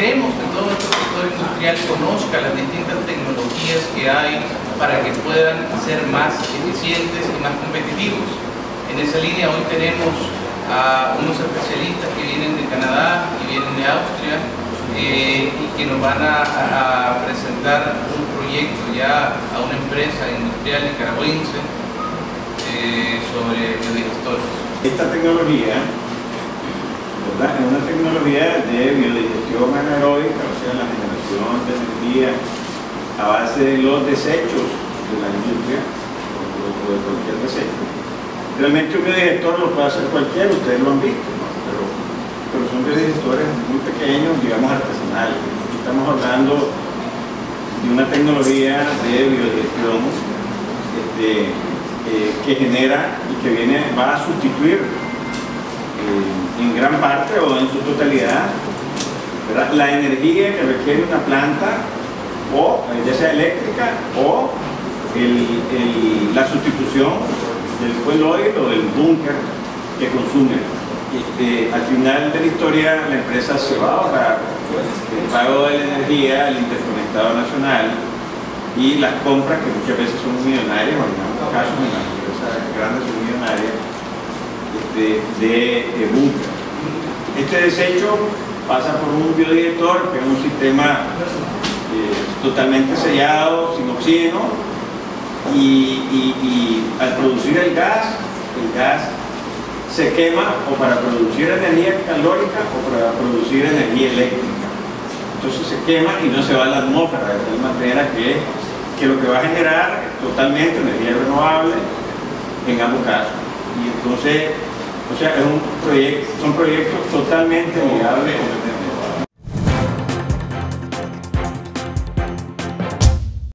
queremos que todo nuestro sector industrial conozca las distintas tecnologías que hay para que puedan ser más eficientes y más competitivos. En esa línea hoy tenemos a unos especialistas que vienen de Canadá y vienen de Austria y que nos van a presentar un proyecto ya a una empresa industrial nicaragüense sobre biodigestores. Esta tecnología, ¿verdad?, es una tecnología de biodigestión anaeróbica, o sea, la generación de energía a base de los desechos de la industria o de cualquier desecho. Realmente un biodigestor lo puede hacer cualquiera, ustedes lo han visto, ¿no? pero son biodigestores muy pequeños, digamos artesanales. Aquí estamos hablando de una tecnología de biodigestión que genera y que va a sustituir en gran parte o en su totalidad, ¿verdad?, la energía que requiere una planta, o ya sea eléctrica, o la sustitución del fuel oil o del búnker que consume. Al final de la historia la empresa se va a ahorrar el pago de la energía, el interconectado nacional y las compras que muchas veces son millonarias, o en algunos casos en las empresas grandes son millonarias, de búnker. Este desecho pasa por un biodigestor, que es un sistema totalmente sellado, sin oxígeno, y al producir el gas se quema o para producir energía calórica o para producir energía eléctrica. Entonces se quema y no se va a la atmósfera, de tal manera que lo que va a generar es totalmente energía renovable en ambos casos. Y entonces, o sea, son proyectos totalmente viables.